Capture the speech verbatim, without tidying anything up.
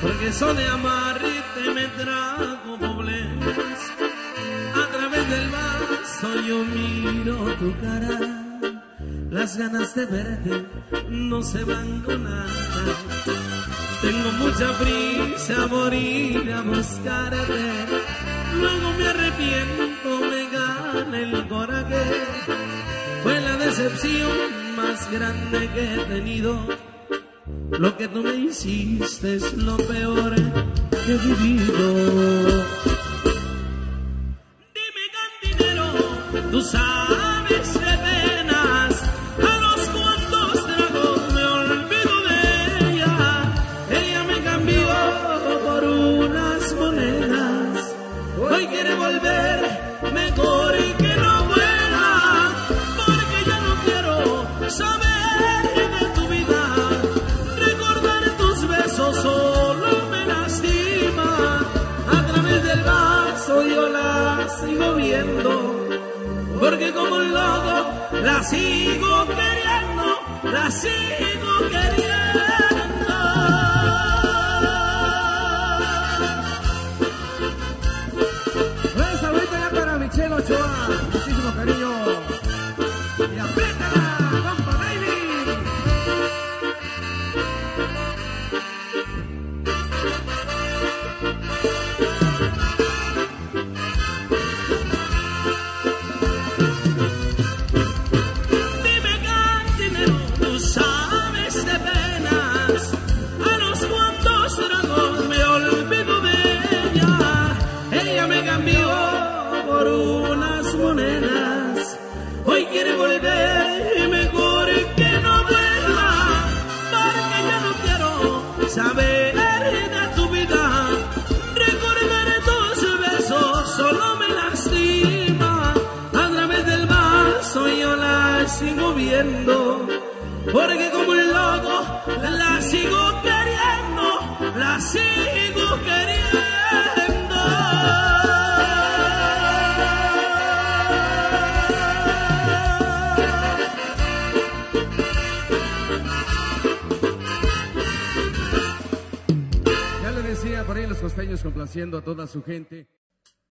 porque eso de amarte me trajo problemas. A través del vaso yo miro tu cara, las ganas de verte no se van con nada. Tengo mucha prisa por ir a buscarte, luego me arrepiento, me gana el coraje. Fue la decepción más grande que he tenido. Lo que tú me hiciste es lo peor que he vivido. Dime, cantinero, tú sabes de penas, a los cuantos tragos me olvido de ella. Ella me cambió por unas monedas, hoy quiere volver, mejor que no vuelva, porque ya no quiero saber de tu vida. Recordar tus besos solo me lastima. A través del vaso yo la sigo viendo, porque como un loco la sigo queriendo, la sigo queriendo. Esta vuelta ya para Michelle Ochoa, muchísimo cariño. Y apriétala, compa baby. Dime, cantinero, tú sabes de penas, a los cuantos tragos me olvido de ella. Ella me cambió por unas monedas, hoy quiere volver, mejor que no vuelva, porque ya no quiero saber de tu vida. Recordar tus besos solo me lastima. A través del vaso yo la sigo viendo, porque como un loco la sigo queriendo, la sigo queriendo. Ya le decía por ahí los costeños complaciendo a toda su gente.